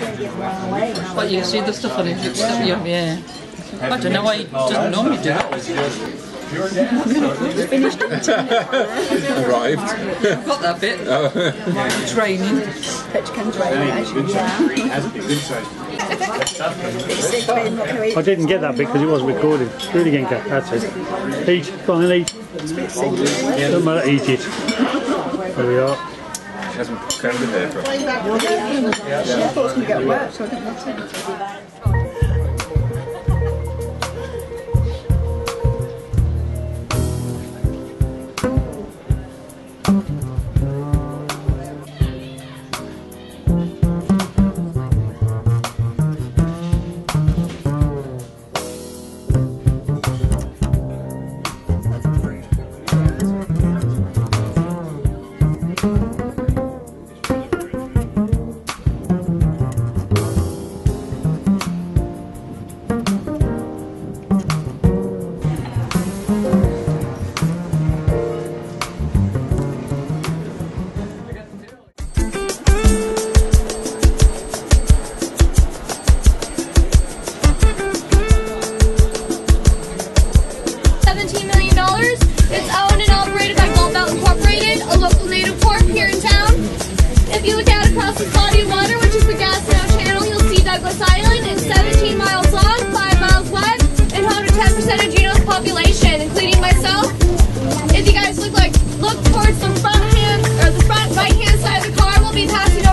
But you see the stuff on his lips, yeah. I don't know why he doesn't normally do it. Arrived. I've got that bit. Training. I didn't get that bit because it wasn't recorded. Do it again, Kat. That's it. Eat. Go on then, eat. Don't matter, eat it. There we are. She hasn't combed her hair for us. I thought it was going to get wet, so I didn't want to. It's owned and operated by Gold Belt Incorporated, a local native corp here in town. If you look out across this body of water, which is the Gaston Channel, you'll see Douglas Island. It's 17 miles long, 5 miles wide, and home to 10% of Juneau's population, including myself. If you guys look towards the front right hand side of the car, we'll be passing